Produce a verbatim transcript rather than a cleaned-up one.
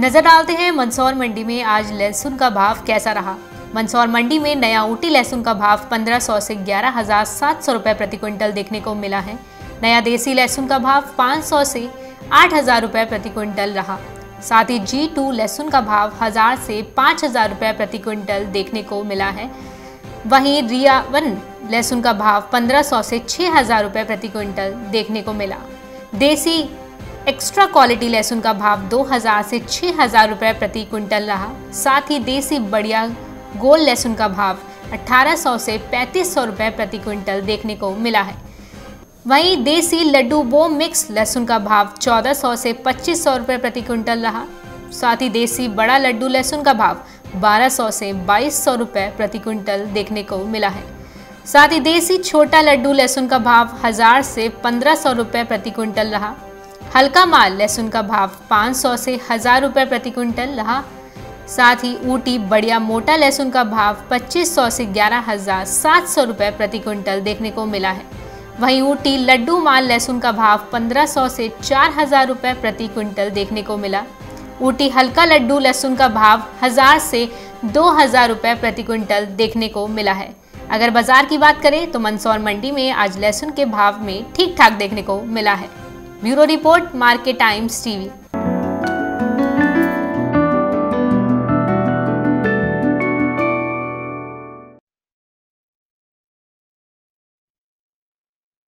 नजर डालते हैं मंदसौर मंडी में आज लहसुन का भाव कैसा रहा। मंदसौर मंडी में नया ऊटी लहसुन का भाव पंद्रह सौ से ग्यारह हजार सात सौ रुपए प्रति क्विंटल देखने को मिला है। नया देसी लहसुन का भाव पाँच सौ से आठ हजार रुपए प्रति क्विंटल रहा। साथ ही जी टू लहसुन का भाव हजार से पाँच हजार रुपए प्रति क्विंटल देखने को मिला है। वहीं रिया वन लहसुन का भाव पंद्रह सौ से छः हजार रुपए प्रति क्विंटल देखने को मिला। देसी एक्स्ट्रा क्वालिटी लहसुन का भाव दो हज़ार से छः हज़ार रुपये प्रति क्विंटल रहा। साथ ही देसी बढ़िया गोल लहसुन का भाव अठारह सौ से पैंतीस सौ रुपये प्रति क्विंटल देखने को मिला है। वहीं देसी लड्डू बो मिक्स लहसुन का भाव चौदह सौ से पच्चीस सौ रुपये प्रति क्विंटल रहा। साथ ही देसी बड़ा लड्डू लहसुन का भाव बारह सौ से बाईस सौ रुपये प्रति क्विंटल देखने को मिला है। साथ ही देसी छोटा लड्डू लहसुन का भाव हज़ार से पंद्रह सौ रुपये प्रति क्विंटल रहा। हल्का माल लहसुन का भाव पाँच सौ से हज़ार रुपये प्रति क्विंटल रहा। साथ ही ऊटी बढ़िया मोटा लहसुन का भाव पच्चीस सौ से ग्यारह हज़ार सात सौ रुपये प्रति क्विंटल देखने को मिला है। वहीं ऊटी लड्डू माल लहसुन का भाव पंद्रह सौ से चार हज़ार रुपये प्रति क्विंटल देखने को मिला। ऊटी हल्का लड्डू लहसुन का भाव हज़ार से दो हज़ार रुपये प्रति क्विंटल देखने को मिला है। अगर बाजार की बात करें तो मंदसौर मंडी में आज लहसुन के भाव में ठीक ठाक देखने को मिला है। Bureau report, Market Times TV.